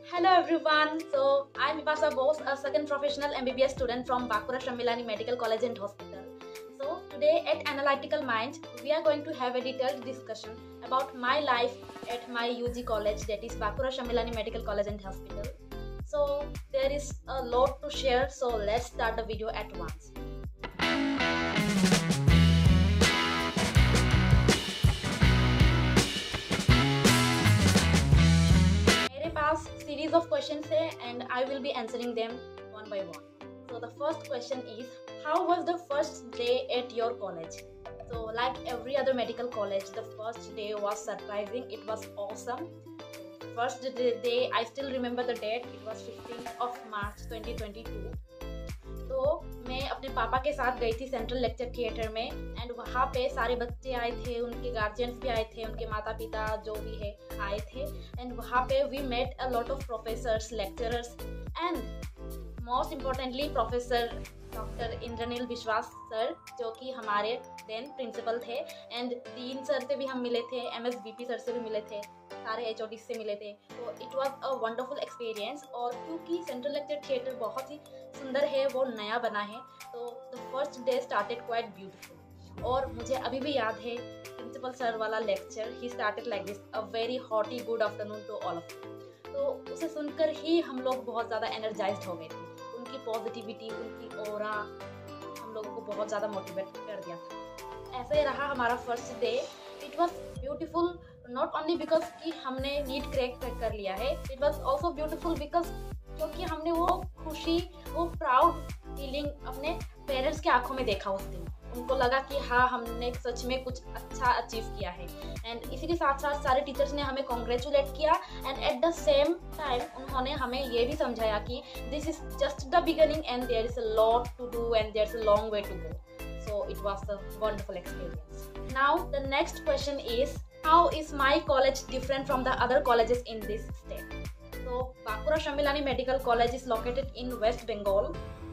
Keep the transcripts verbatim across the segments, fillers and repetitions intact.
Hello everyone. So I'm Vipasa Bose, a second professional M B B S student from Bakura Shamilani Medical College and Hospital. So today at Analytical Minds, we are going to have a detailed discussion about my life at my U G college, that is Bakura Shamilani Medical College and Hospital. So there is a lot to share. So let's start the video at once. Series of questions है and I will be answering them one by one. So the first question is, how was the first day at your college? So like every other medical college, the first day was surprising. It was awesome. First day, I still remember the date. It was fifteenth of March twenty twenty-two. तो मैं अपने पापा के साथ गई थी central lecture theatre में and वहाँ पे सारे बच्चे आए थे, उनके गार्जियंस भी आए थे, उनके माता पिता जो भी है आए थे एंड वहाँ पे we met a lot of professors, lecturers and most importantly professor doctor Indranil Biswas sir, जो कि हमारे देन प्रिंसिपल थे एंड डीन सर से भी हम मिले थे, M S V P sir से भी मिले थे, सारे एच ओ डी से मिले थे. तो it was a wonderful experience. और क्योंकि सेंट्रल लेक्चर थिएटर बहुत ही सुंदर है, वो नया बना है, तो the first day started quite beautiful. और मुझे अभी भी याद है प्रिंसिपल सर वाला lecture. He started like this, a very hearty good afternoon to all of you. तो उसे सुनकर ही हम लोग बहुत ज़्यादा एनर्जाइज्ड हो गए थे. उनकी पॉजिटिविटी, उनकी ऑरा हम लोगों को बहुत ज़्यादा मोटिवेट कर दिया था. ऐसे रहा हमारा first day. It was beautiful not only because कि हमने नीट क्रैक कर लिया है, it was also beautiful because क्योंकि हमने वो खुशी, वो प्राउड फीलिंग अपने पेरेंट्स के आंखों में देखा उस दिन. उनको लगा कि हाँ, हमने सच में कुछ अच्छा अचीव किया है. एंड इसी के साथ साथ सारे टीचर्स ने हमें कॉन्ग्रेचुलेट किया and at the same time उन्होंने हमें ये भी समझाया कि this is just the beginning and there is a lot to do and there is a long way to go. So it was a wonderful experience. Now the next question is, how is my college different from the other colleges in this state? So Bakura Shamilani Medical College is located in West Bengal.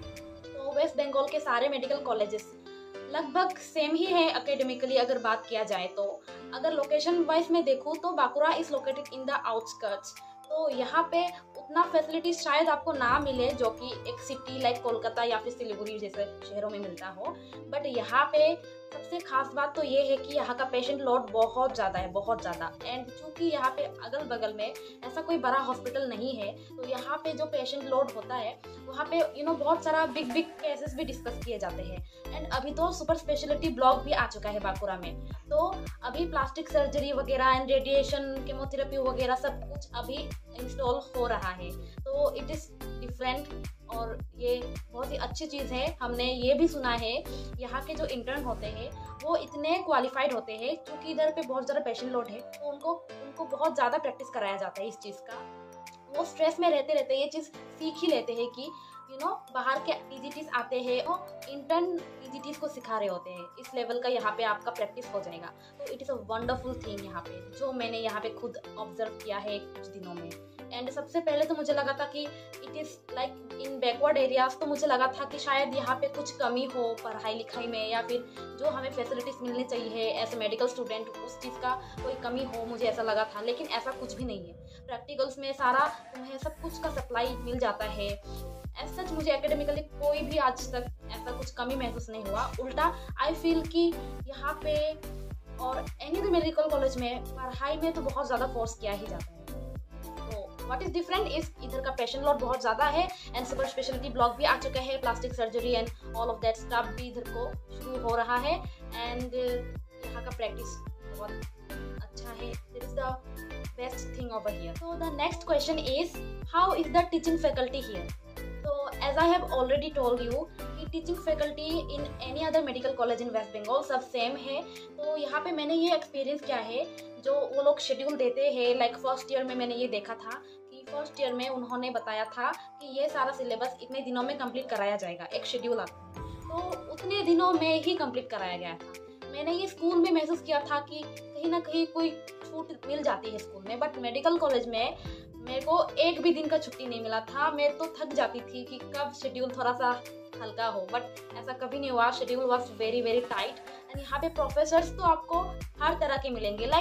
तो वेस्ट बंगाल के सारे medical colleges लगभग same ही है academically अगर बात किया जाए तो. अगर लोकेशन वाइज में देखूँ तो Bankura is located in the outskirts. तो यहाँ पे उतना फैसिलिटीज शायद आपको ना मिले जो कि एक सिटी लाइक कोलकाता या फिर सिलीगुड़ी जैसे शहरों में मिलता हो. बट यहाँ पे सबसे खास बात तो ये है कि यहाँ का पेशेंट लोड बहुत ज़्यादा है, बहुत ज़्यादा. एंड चूँकि यहाँ पे अगल बगल में ऐसा कोई बड़ा हॉस्पिटल नहीं है, तो यहाँ पे जो पेशेंट लोड होता है वहाँ पे यू नो बहुत सारा बिग बिग केसेस भी डिस्कस किए जाते हैं. एंड अभी तो सुपर स्पेशलिटी ब्लॉक भी आ चुका है बाकुरा में. तो अभी प्लास्टिक सर्जरी वगैरह एंड रेडिएशन केमोथेरेपी वगैरह सब कुछ अभी इंस्टॉल हो रहा है. तो इट इज़ डिफरेंट और ये बहुत ही अच्छी चीज़ है. हमने ये भी सुना है यहाँ के जो इंटर्न होते हैं वो इतने क्वालिफाइड होते हैं, क्योंकि इधर पे बहुत ज़्यादा पेशेंट लोड है, तो उनको उनको बहुत ज़्यादा प्रैक्टिस कराया जाता है इस चीज़ का. वो स्ट्रेस में रहते रहते ये चीज़ सीख ही लेते हैं कि यू नो बाहर के ईजीटीज आते हैं, वो इंटर्न ईजीटीज को सिखा रहे होते हैं. इस लेवल का यहाँ पे आपका प्रैक्टिस हो जाएगा. तो it is a wonderful thing यहाँ पे, जो मैंने यहाँ पे खुद ऑब्जर्व किया है कुछ दिनों में. एंड सबसे पहले तो मुझे लगा था कि it is like in backward areas, तो मुझे लगा था कि शायद यहाँ पे कुछ कमी हो पढ़ाई लिखाई में, या फिर जो हमें फैसिलिटीज़ मिलनी चाहिए एज ए मेडिकल स्टूडेंट उस चीज़ का कोई कमी हो, मुझे ऐसा लगा था. लेकिन ऐसा कुछ भी नहीं है. प्रैक्टिकल्स में सारा तुम्हें सब कुछ का सप्लाई मिल जाता है. एज सच मुझे एकेडमिकली कोई भी आज तक ऐसा कुछ कमी महसूस नहीं हुआ. उल्टा आई फील कि यहाँ पे और एनी अदर मेडिकल कॉलेज में पढ़ाई में तो बहुत ज़्यादा फोर्स किया ही जाता है. व्हाट इज डिफरेंट इज इधर का पेशेंट लोड बहुत ज़्यादा है एंड सुपर स्पेशलिटी ब्लॉक भी आ चुके हैं. Plastic surgery and all of that stuff भी इधर को शुरू हो रहा है. एंड यहाँ का प्रैक्टिस बहुत अच्छा है. This is the best thing over here. So the next question is, how is the teaching faculty here? तो as I have already told you कि teaching faculty in any other medical college in West Bengal सब same है. तो यहाँ पे मैंने ये experience किया है, जो वो लोग शेड्यूल देते हैं. लाइक फर्स्ट ईयर में मैंने ये देखा था कि फर्स्ट ईयर में उन्होंने बताया था कि ये सारा सिलेबस इतने दिनों में कंप्लीट कराया जाएगा. एक शेड्यूल आता है, तो उतने दिनों में ही कंप्लीट कराया गया था. मैंने ये स्कूल में महसूस किया था कि कहीं ना कहीं कोई छूट मिल जाती है स्कूल में, बट मेडिकल कॉलेज में मेरे को एक भी दिन का छुट्टी नहीं मिला था. मैं तो थक जाती थी कि कब शेड्यूल थोड़ा सा हल्का हो, बट ऐसा कभी नहीं हुआ. Schedule was very very tight. And यहाँ पे प्रोफेसर्स तो आपको हर तरह के मिलेंगे. Like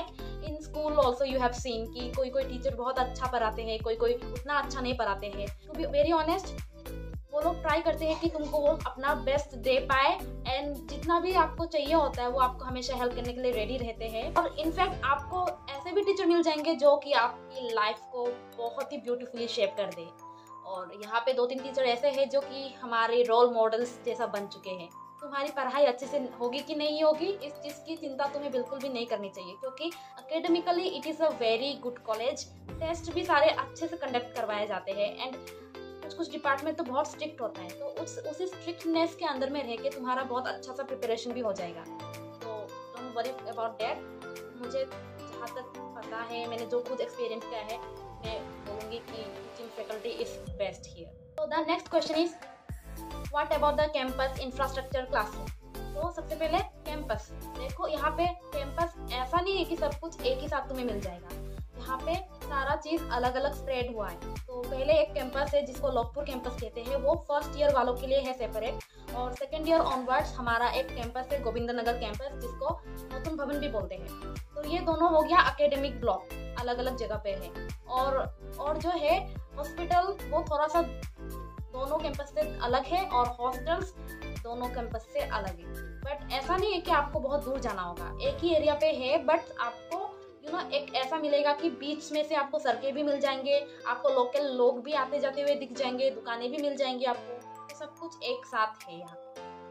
in school also you have seen कि कोई कोई टीचर बहुत अच्छा पढ़ाते हैं, कोई कोई उतना अच्छा नहीं पढ़ाते हैं। टू बी वेरी ऑनेस्ट, वो लोग ट्राई करते हैं कि तुमको वो अपना बेस्ट दे पाए, एंड जितना भी आपको चाहिए होता है वो आपको हमेशा हेल्प करने के लिए रेडी रहते हैं। और इनफैक्ट आपको ऐसे भी टीचर मिल जाएंगे जो कि आपकी लाइफ को बहुत ही ब्यूटीफुली शेप कर दे। और यहाँ पे दो तीन टीचर ऐसे हैं जो कि हमारे रोल मॉडल्स जैसा बन चुके हैं। तुम्हारी पढ़ाई अच्छे से होगी कि नहीं होगी, इस चीज़ की चिंता तुम्हें बिल्कुल भी नहीं करनी चाहिए, क्योंकि academically it is a very good college. Test भी सारे अच्छे से कंडक्ट करवाए जाते हैं, एंड कुछ कुछ डिपार्टमेंट तो बहुत स्ट्रिक्ट होता है, तो उस उसी स्ट्रिक्टनेस के अंदर में रह के तुम्हारा बहुत अच्छा सा प्रिपरेशन भी हो जाएगा। तो डोंट वरी अबाउट दैट। मुझे जहाँ तक पता है, मैंने जो खुद एक्सपीरियंस किया है, मैं बोलूँगी कि teaching faculty is best here. तो the next question is what about the campus infrastructure classroom. तो सबसे पहले कैंपस देखो, यहाँ पे कैंपस ऐसा नहीं है कि सब कुछ एक ही साथ तुम्हें मिल जाएगा। यहाँ पे सारा चीज़ अलग अलग स्प्रेड हुआ है। तो पहले एक कैंपस है जिसको लोकपुर कैंपस कहते हैं, वो फर्स्ट ईयर वालों के लिए है सेपरेट, और सेकेंड ईयर ऑनवर्ड्स हमारा एक कैंपस है गोविंद नगर कैंपस, जिसको नूतन भवन भी बोलते हैं। तो ये दोनों हो गया एकेडमिक ब्लॉक, अलग अलग जगह पे है। और और जो है हॉस्पिटल, वो थोड़ा सा दोनों कैंपस से अलग है, और हॉस्टल्स दोनों कैंपस से अलग है। बट ऐसा नहीं है कि आपको बहुत दूर जाना होगा, एक ही एरिया पे है, बट आपको यू नो एक ऐसा मिलेगा कि बीच में से आपको सड़कें भी मिल जाएंगे, आपको लोकल लोग भी आते जाते हुए दिख जाएंगे, दुकानें भी मिल जाएंगी आपको, तो सब कुछ एक साथ है यहाँ।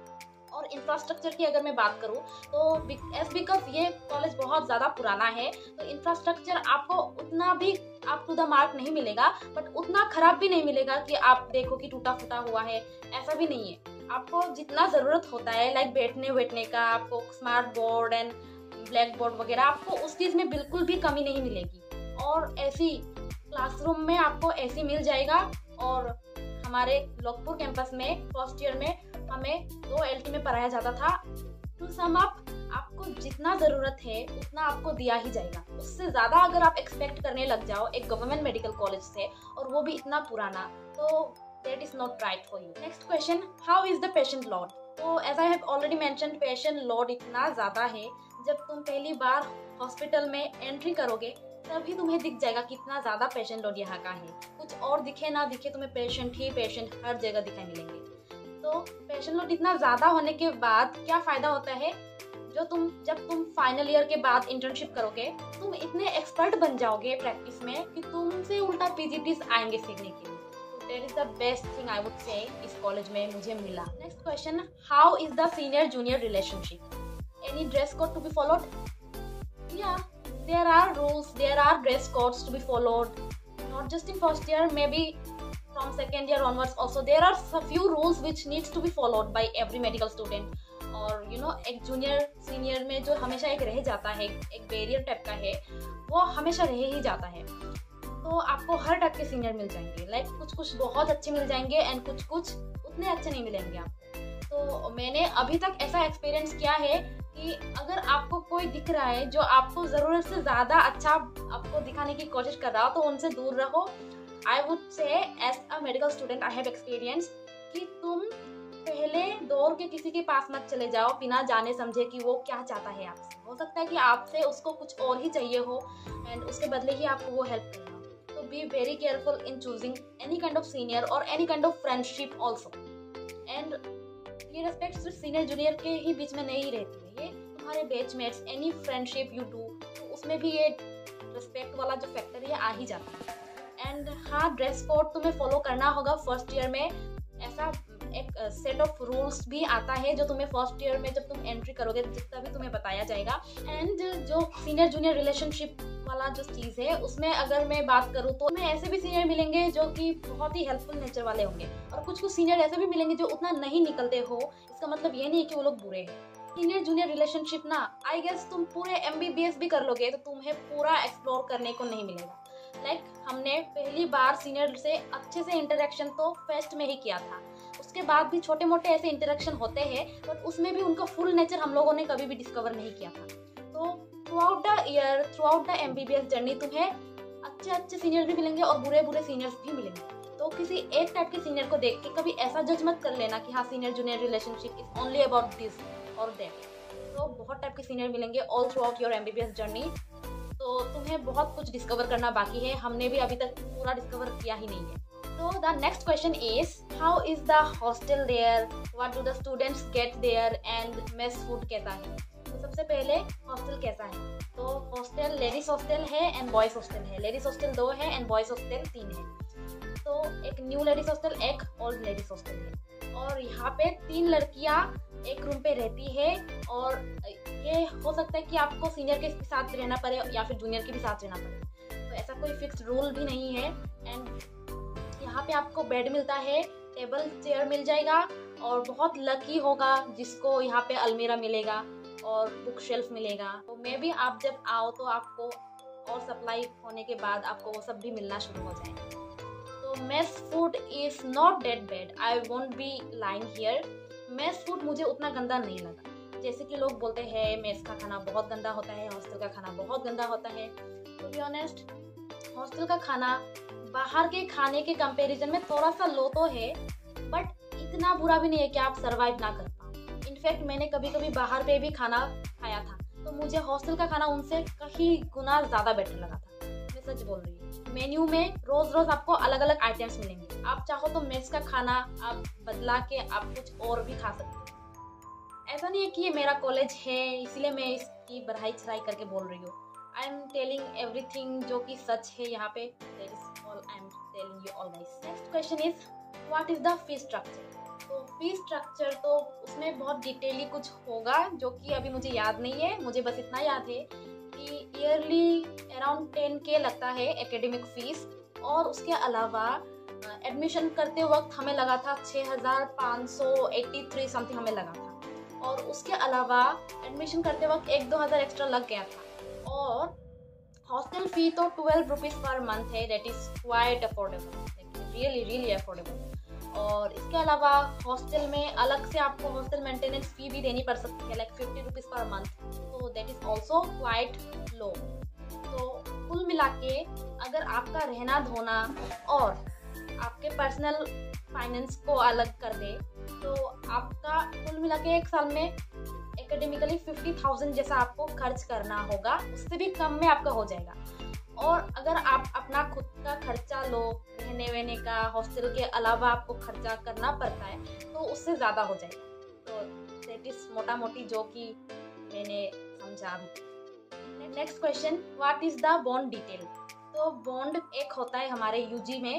और इंफ्रास्ट्रक्चर की अगर मैं बात करूँ तो एस बिकॉज ये कॉलेज बहुत ज़्यादा पुराना है, तो इंफ्रास्ट्रक्चर आपको उतना भी अप टू द मार्क नहीं मिलेगा, बट उतना खराब भी नहीं मिलेगा कि आप देखो कि टूटा फूटा हुआ है, ऐसा भी नहीं है। आपको जितना ज़रूरत होता है, लाइक बैठने बैठने का, आपको smart board and black board वगैरह, आपको उस चीज़ में बिल्कुल भी कमी नहीं मिलेगी। और ऐसी क्लासरूम में आपको ऐसी मिल जाएगा। और हमारे लोकपुर कैंपस में फर्स्ट ईयर में हमें दो एल टी में पढ़ाया जाता था। टू सम अप, आपको जितना ज़रूरत है उतना आपको दिया ही जाएगा। उससे ज़्यादा अगर आप एक्सपेक्ट करने लग जाओ एक गवर्नमेंट मेडिकल कॉलेज से, और वो भी इतना पुराना, तो that is not right for you. Next question, how is the patient load. तो as I have already mentioned, patient load इतना ज़्यादा है, जब तुम पहली बार हॉस्पिटल में एंट्री करोगे तभी तुम्हें दिख जाएगा कितना ज़्यादा पेशेंट लोड यहाँ का है। कुछ और दिखे ना दिखे, तुम्हें पेशेंट ही पेशेंट हर जगह दिखाई मिलेंगे। तो पेशेंट लोड इतना ज़्यादा होने के बाद क्या फ़ायदा होता है, जो तुम जब तुम फाइनल ईयर के बाद इंटर्नशिप करोगे, तुम इतने एक्सपर्ट बन जाओगे प्रैक्टिस में कि तुमसे उल्टा पीजीटीज आएंगे सीखने के लिए। तो that is the best thing I would say इस कॉलेज में मुझे मिला। Next question, how is the senior junior relationship. Any dress code to be followed? Yeah, there are rules, there are dress codes to be followed. Not just in first year, maybe from second year onwards also. There are a few rules which needs to be followed by every medical student. और you know एक junior senior में जो हमेशा एक रह जाता है, एक बैरियर टाइप का है, वो हमेशा रह ही जाता है। तो आपको हर टाइप के सीनियर मिल जाएंगे, लाइक कुछ कुछ बहुत अच्छे मिल जाएंगे एंड कुछ कुछ उतने अच्छे नहीं मिलेंगे आपको। तो मैंने अभी तक ऐसा एक्सपीरियंस किया है कि अगर आपको कोई दिख रहा है जो आपको ज़रूरत से ज़्यादा अच्छा आपको दिखाने की कोशिश कर रहा हो, तो उनसे दूर रहो। I would say as a medical student I have experience कि तुम पहले दौड़ के किसी के पास मत चले जाओ बिना जाने समझे कि वो क्या चाहता है आपसे। हो सकता है कि आपसे उसको कुछ और ही चाहिए हो एंड उसके बदले ही आपको वो हेल्प करना हो। तो be very careful in choosing any kind of senior और any kind of friendship also. And ये रेस्पेक्ट सिर्फ सीनियर जूनियर के ही बीच में नहीं रहती है, ये तुम्हारे batchmates, any friendship you do, तो उसमें भी ये रेस्पेक्ट वाला जो फैक्टर ये आ ही जाता है। एंड हाँ, ड्रेस कोड तुम्हें फॉलो करना होगा फर्स्ट ईयर में। ऐसा एक सेट ऑफ रूल्स भी आता है जो तुम्हें फर्स्ट ईयर में जब तुम एंट्री करोगे तभी तुम्हें बताया जाएगा। एंड जो सीनियर जूनियर रिलेशनशिप वाला जो चीज़ है, उसमें अगर मैं बात करूँ तो मैं ऐसे भी सीनियर मिलेंगे जो कि बहुत ही हेल्पफुल नेचर वाले होंगे, और कुछ कुछ सीनियर ऐसे भी मिलेंगे जो उतना नहीं निकलते हो। इसका मतलब ये नहीं है कि वो लोग बुरे हैं। सीनियर जूनियर रिलेशनशिप ना, आई गेस तुम पूरे एम बी बी एस भी कर लोगे तो तुम्हें पूरा एक्सप्लोर करने को नहीं मिलेगा। लाइक like, हमने पहली बार सीनियर से अच्छे से इंटरेक्शन तो फेस्ट में ही किया था, उसके बाद भी छोटे मोटे ऐसे इंटरेक्शन होते हैं, बट उसमें भी उनका फुल नेचर हम लोगों ने कभी भी डिस्कवर नहीं किया था। तो throughout the year, throughout the M B B S journey तुम्हें अच्छे अच्छे सीनियर भी मिलेंगे और बुरे बुरे सीनियर्स भी मिलेंगे। तो किसी एक टाइप के सीनियर को देख के कभी ऐसा जज मत कर लेना कि हाँ senior junior relationship is only about this और दैट। तो बहुत टाइप के सीनियर मिलेंगे all throughout your M B B S journey. तो तुम्हें बहुत कुछ डिस्कवर करना बाकी है, हमने भी अभी तक पूरा डिस्कवर किया ही नहीं है। तो the next question is how is the hostel there, what do the students get there and mess food कैसा है। तो सबसे पहले हॉस्टल कैसा है। तो हॉस्टल लेडीज हॉस्टल है एंड बॉयज हॉस्टल है। लेडीज हॉस्टल दो है एंड बॉयज हॉस्टल तीन है। तो एक न्यू लेडीज हॉस्टल, एक ओल्ड लेडीज हॉस्टल है, और यहाँ पे तीन लड़कियाँ एक रूम पे रहती है। और ये हो सकता है कि आपको सीनियर के साथ रहना पड़े या फिर जूनियर के भी साथ रहना पड़े, तो ऐसा कोई फिक्स रूल भी नहीं है। एंड यहाँ पे आपको बेड मिलता है, टेबल चेयर मिल जाएगा, और बहुत लकी होगा जिसको यहाँ पे अलमीरा मिलेगा और बुक शेल्फ मिलेगा। तो मे बी आप जब आओ तो आपको और सप्लाई होने के बाद आपको वो सब भी मिलना शुरू हो जाएगा। तो mess food is not that bad, I won't be lying here. Mess food मुझे उतना गंदा नहीं लगा। जैसे कि लोग बोलते हैं मेस का खाना बहुत गंदा होता है, हॉस्टल का खाना बहुत गंदा होता है। टू बी ऑनेस्ट, हॉस्टल का खाना बाहर के खाने के कंपैरिजन में थोड़ा सा लो तो है, बट इतना बुरा भी नहीं है कि आप सरवाइव ना कर पाओ। इनफैक्ट मैंने कभी कभी बाहर पे भी खाना खाया था, तो मुझे हॉस्टल का खाना उनसे कहीं गुना ज़्यादा बेटर लगा था। मैं सच बोल रही हूँ। मेन्यू में रोज रोज आपको अलग अलग आइटम्स मिलेंगे। आप चाहो तो मेस का खाना आप बदला के आप कुछ और भी खा सकते हो। ऐसा नहीं है कि ये मेरा कॉलेज है इसलिए मैं इसकी बढ़ाई चढ़ाई करके बोल रही हूँ। आई एम टेलिंग एवरीथिंग जो कि सच है यहाँ पे। That is all I am telling you all guys. Next question is what is the fee structure. तो फी स्ट्रक्चर तो उसमें बहुत डिटेली कुछ होगा जो कि अभी मुझे याद नहीं है। मुझे बस इतना याद है कि ईयरली अराउंड टेन के लगता है एकेडमिक फीस, और उसके अलावा एडमिशन करते वक्त हमें लगा था छः हज़ार पाँच सौ एट्टी थ्री समथिंग हमें लगा था। और उसके अलावा एडमिशन करते वक्त एक दो हज़ार एक्स्ट्रा लग गया था। और हॉस्टल फी तो ट्वेल्व रुपीज़ पर मंथ है, that is quite affordable, really really affordable. और इसके अलावा हॉस्टल में अलग से आपको हॉस्टल मेंटेनेंस फी भी देनी पड़ सकती है, like fifty rupees per month, तो that is also quite low. तो कुल मिला के अगर आपका रहना धोना और आपके पर्सनल फाइनेंस को अलग कर दे तो आपका कुल मिला के एक साल में एकेडमिकली फिफ्टी थाउजेंड जैसा आपको खर्च करना होगा, उससे भी कम में आपका हो जाएगा। और अगर आप अपना खुद का खर्चा लो, रहने वहने का, हॉस्टल के अलावा आपको खर्चा करना पड़ता है, तो उससे ज़्यादा हो जाएगा। तो दैट इज़ मोटा मोटी जो कि मैंने समझा अभी। Next question, what is the bond detail. तो बॉन्ड एक होता है हमारे यूजी में,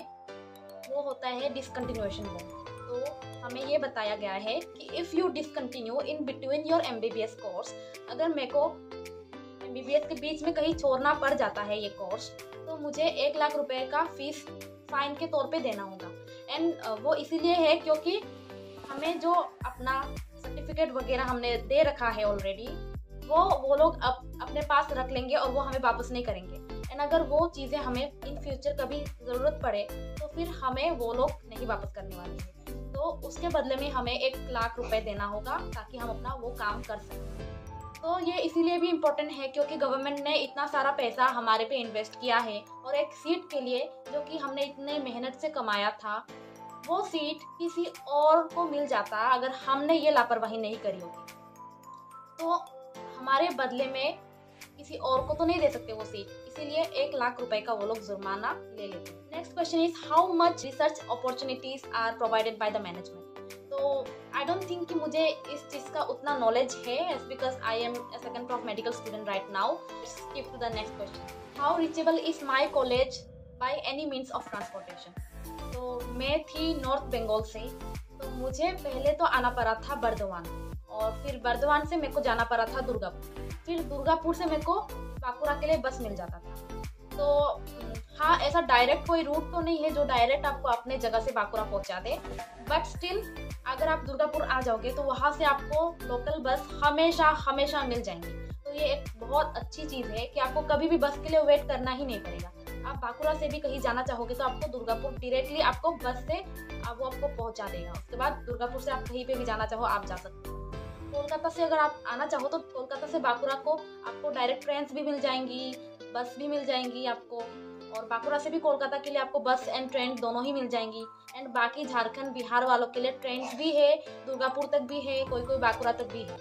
वो होता है डिसकंटिन्यूएशन बॉन्ड। तो हमें ये बताया गया है कि if you discontinue in between your MBBS course, अगर मेरे को एमबीबीएस के बीच में कहीं छोड़ना पड़ जाता है ये कोर्स, तो मुझे एक लाख रुपए का फीस फाइन के तौर पे देना होगा। एंड वो इसीलिए है क्योंकि हमें जो अपना सर्टिफिकेट वगैरह हमने दे रखा है ऑलरेडी, वो वो लोग अप, अपने पास रख लेंगे और वो हमें वापस नहीं करेंगे। एंड अगर वो चीज़ें हमें इन फ्यूचर कभी ज़रूरत पड़े तो फिर हमें वो लोग नहीं वापस करने वाले हैं। तो उसके बदले में हमें एक लाख रुपए देना होगा ताकि हम अपना वो काम कर सकें। तो ये इसीलिए भी इम्पोर्टेंट है क्योंकि गवर्नमेंट ने इतना सारा पैसा हमारे पे इन्वेस्ट किया है, और एक सीट के लिए जो कि हमने इतने मेहनत से कमाया था, वो सीट किसी और को मिल जाता अगर हमने ये लापरवाही नहीं करी होगी। तो हमारे बदले में किसी और को तो नहीं दे सकते वो सीट, इसीलिए एक लाख रुपए का वो लोग जुर्माना ले लेते हैं। Next question is how much research opportunities are provided by the management. तो आई डोंट थिंक कि मुझे इस चीज़ का उतना नॉलेज है, as because I am a second prof medical student right now. Skip to the next question, how reachable is my college by any means of transportation. तो मैं थी नॉर्थ बंगाल से, तो मुझे पहले तो आना पड़ा था बर्दवान, और फिर बर्दवान से मेरे को जाना पड़ा था दुर्गापुर, फिर दुर्गापुर से मेरे को बांकुड़ा के लिए बस मिल जाता था। तो हाँ, ऐसा डायरेक्ट कोई रूट तो नहीं है जो डायरेक्ट आपको अपने जगह से बांकुड़ा पहुंचा दे, बट स्टिल अगर आप दुर्गापुर आ जाओगे तो वहाँ से आपको लोकल बस हमेशा हमेशा मिल जाएंगी। तो ये एक बहुत अच्छी चीज़ है कि आपको कभी भी बस के लिए वेट करना ही नहीं पड़ेगा। आप बांकुड़ा से भी कहीं जाना चाहोगे तो आपको दुर्गापुर डायरेक्टली आपको बस से आप वो आपको पहुँचा देगा। उसके बाद दुर्गापुर से आप कहीं पे भी जाना चाहो आप जा सकते हो। कोलकाता से अगर आप आना चाहो तो कोलकाता से बांकुड़ा को आपको डायरेक्ट ट्रेन भी मिल जाएंगी, बस भी मिल जाएंगी आपको, और बांकुड़ा से भी कोलकाता के लिए आपको बस एंड ट्रेन दोनों ही मिल जाएंगी। एंड बाकी झारखंड बिहार वालों के लिए ट्रेन भी है, दुर्गापुर तक भी है, कोई कोई बांकुड़ा तक भी है।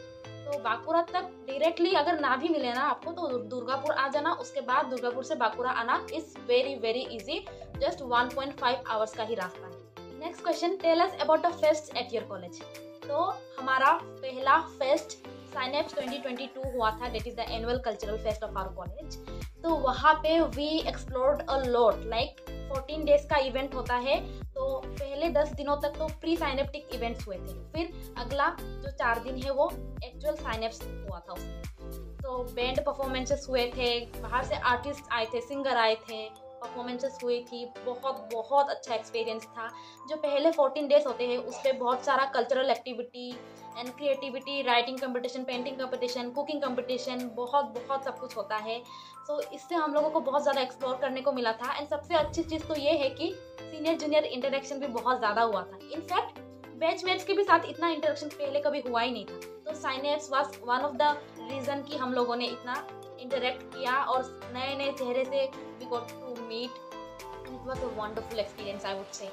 तो बांकुरा तक डायरेक्टली अगर ना भी मिले ना आपको तो दुर्गापुर आ जाना, उसके बाद दुर्गापुर से बांकुरा आना is very very easy, just one point five hours का ही रास्ता है। Next question, tell us about the fest at your college. तो हमारा पहला fest Synapse twenty twenty two हुआ था, that is the annual cultural fest of our college. तो वहाँ पे we explored a lot, like fourteen days का event होता है। तो पहले दस दिनों तक तो प्री साइनेप्टिक इवेंट्स हुए थे, फिर अगला जो चार दिन है वो एक्चुअल साइनेप्स हुआ था उसमें। तो बैंड परफॉर्मेंसेस हुए थे, बाहर से आर्टिस्ट आए थे, सिंगर आए थे, परफॉर्मेंसेस हुई थी, बहुत बहुत अच्छा एक्सपीरियंस था। जो पहले फोर्टीन डेज होते हैं उस पर बहुत सारा cultural activity and creativity, writing competition, painting competition, cooking competition, बहुत बहुत सब कुछ होता है। सो so, इससे हम लोगों को बहुत ज़्यादा एक्सप्लोर करने को मिला था। एंड सबसे अच्छी चीज़ तो ये है कि सीनियर जूनियर इंटरेक्शन भी बहुत ज़्यादा हुआ था। इनफैक्ट बैचमेट्स के भी साथ इतना इंटरेक्शन पहले कभी हुआ ही नहीं था। तो Synapse was one of the reason कि हम लोगों ने इतना इंटरेक्ट किया और नए नए चेहरे से we got to meet and it was a wonderful experience I would say.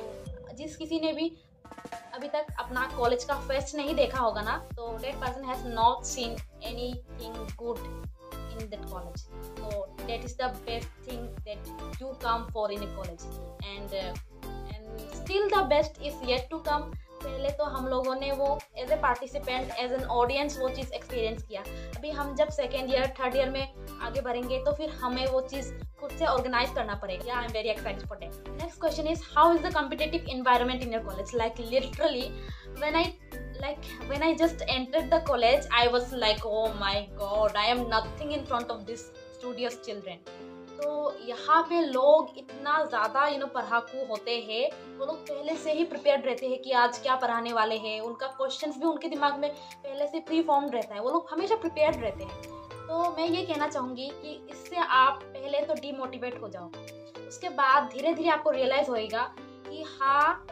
तो जिस किसी ने भी अभी तक अपना कॉलेज का फेस्ट नहीं देखा होगा ना, तो that person has not seen anything good in that college. so that is the best thing that you come for in a college and uh, and still the best is yet to come। पहले तो हम लोगों ने वो as a participant, as an audience वो चीज़ experience किया। अभी हम जब सेकेंड ईयर थर्ड ईयर में आगे बढ़ेंगे तो फिर हमें वो चीज़ खुद से ऑर्गेनाइज करना पड़ेगा। I am very excited for that. Next question is, how is the competitive environment in your college? Like literally when I like when I just entered the college I was like, oh my god, I am nothing in front of this studious children। तो यहाँ पे लोग इतना ज़्यादा you know पढ़ाकू होते हैं, वो लोग पहले से ही प्रिपेयर्ड रहते हैं कि आज क्या पढ़ाने वाले हैं। उनका क्वेश्चंस भी उनके दिमाग में पहले से प्री फॉर्म्ड रहता है, वो लोग हमेशा प्रिपेयर्ड रहते हैं। तो मैं ये कहना चाहूँगी कि इससे आप पहले तो डीमोटिवेट हो जाओ, उसके बाद धीरे धीरे आपको रियलाइज़ होएगा कि हाँ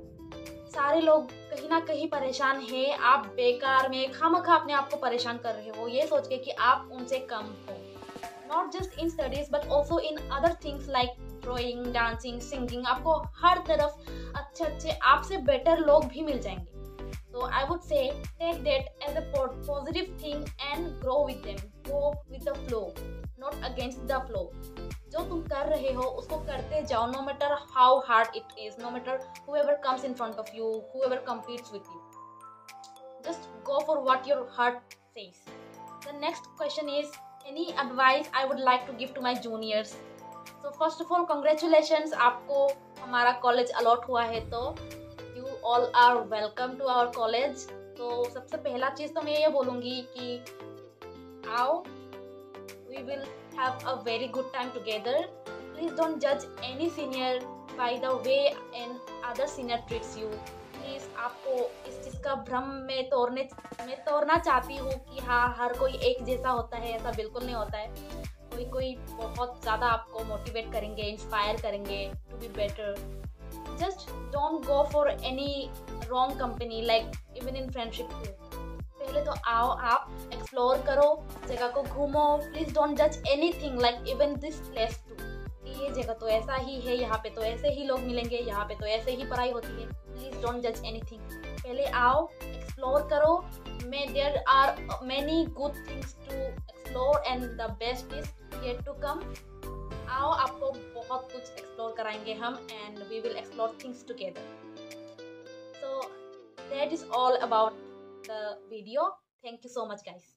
सारे लोग कहीं ना कहीं परेशान है, आप बेकार में खामखा अपने आप को परेशान कर रहे हो ये सोच के कि आप उनसे कम हो। Not just in studies but also in other things like drawing, dancing, singing, आपको हर तरफ अच्छे अच्छे आपसे बेटर लोग भी मिल जाएंगे। तो I would say take that as a positive thing and grow with them, go with the flow, not against the flow. जो तुम कर रहे हो उसको करते जाओ, no matter how hard it is, no matter whoever comes in front of you, whoever competes with you, just go for what your heart says। The next question is, any advice I would like to give to my juniors? So first of all congratulations, आपको हमारा college allot हुआ है, तो you all are welcome to our college। तो सबसे पहला चीज़ तो मैं ये बोलूँगी कि आओ, we will have a very good time together। Please don't judge any senior by the way an other senior treats you। Please आपको इस चीज़ का भ्रम में तोड़ने मैं तोड़ना चाहती हूँ कि हाँ हर कोई एक जैसा होता है, ऐसा बिल्कुल नहीं होता है। कोई कोई बहुत ज़्यादा आपको मोटिवेट करेंगे, इंस्पायर करेंगे to be better. Just don't go for any wrong company, like even in friendship too. पहले तो आओ, आप एक्सप्लोर करो, जगह को घूमो। प्लीज डोंट जज anything, like even this place too, कि ये जगह तो ऐसा ही है, यहाँ पे तो ऐसे ही लोग मिलेंगे, यहाँ पे तो ऐसे ही पढ़ाई होती है। प्लीज डोंट जज एनीथिंग, पहले आओ, एक्सप्लोर करो। May there are many good things to explore and the best is yet to come. आओ, आपको बहुत कुछ एक्सप्लोर कराएंगे हम, and we will explore things together. So that is all about the video। Thank you so much guys।